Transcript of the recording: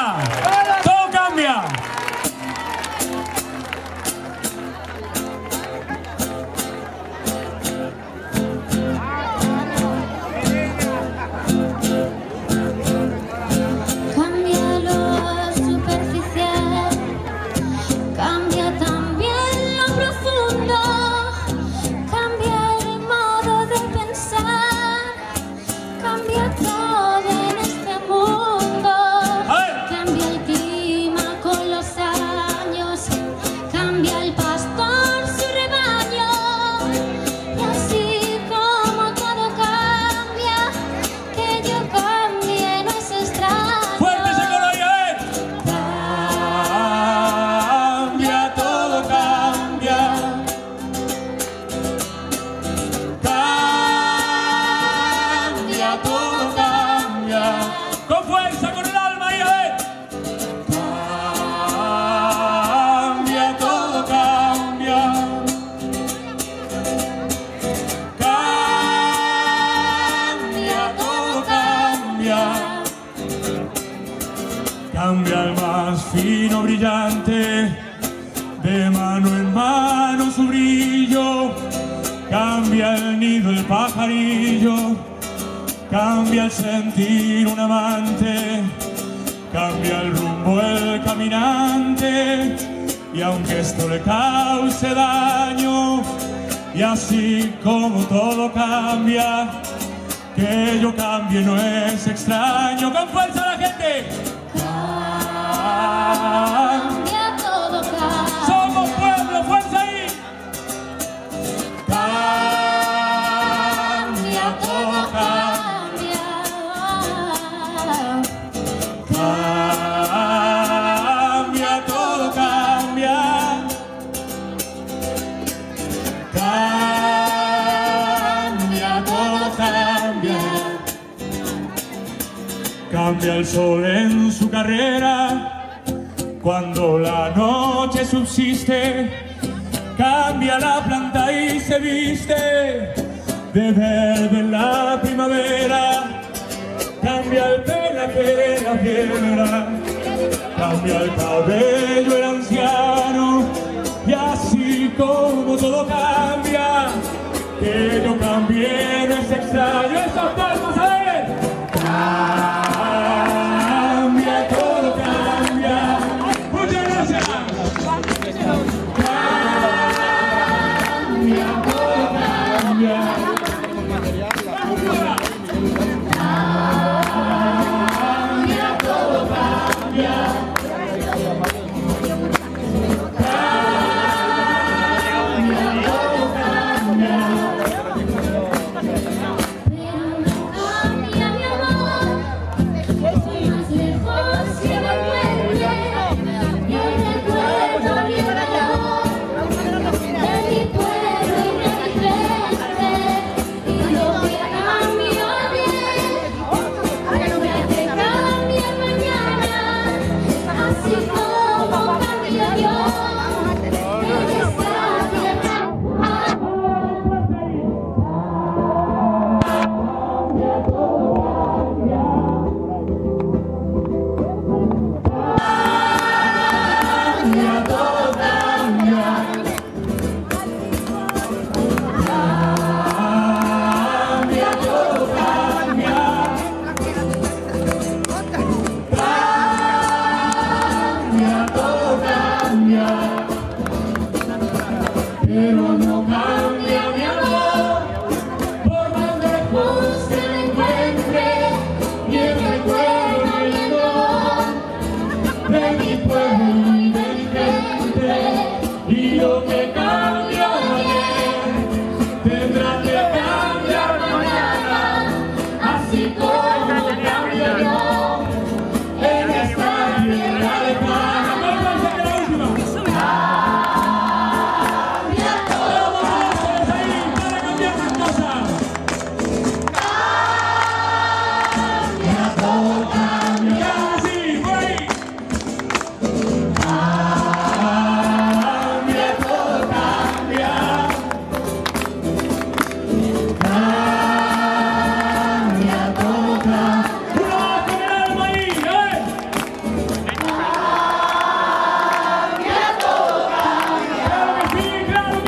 cambia, todo cambia. Cambia el más fino brillante, de mano en mano su brillo. Cambia el nido el pajarillo, cambia el sentir un amante. Cambia el rumbo el caminante, y aunque esto le cause daño, y así como todo cambia, que yo cambie no es extraño. ¡Con fuerza la gente! Cambia, todo cambia. Somos pueblo, fuerza ahí. Cambia, todo cambia. Cambia, todo cambia. Cambia, todo cambia. Cambia el sol en su carrera cuando la noche subsiste. Cambia la planta y se viste de verde en la primavera. Cambia el pelaje la piedra, cambia el cabello el anciano, y así como todo cambia, que yo cambié no es extraño. ¡Esas palmas a ver! Cambia, todo cambia. Muchas gracias. Cambia, todo cambia. Cambia, todo cambia. Cambia, todo cambia. claro